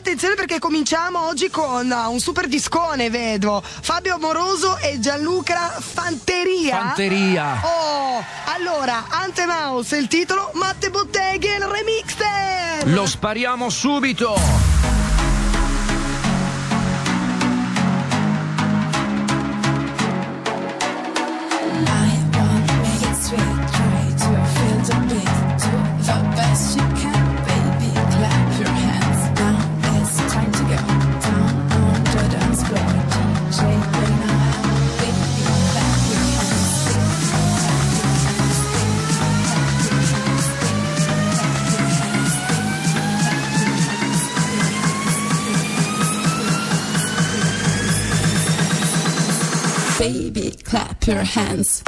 attenzione perché cominciamo oggi con un super discone, vedo. Fabio Amoroso e Gianluca Fanteria. Oh, allora, Anthem House è il titolo, Matte Botteghi è il remixer. Lo spariamo subito. Baby, clap your hands.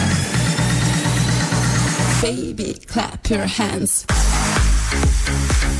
Baby, clap your hands.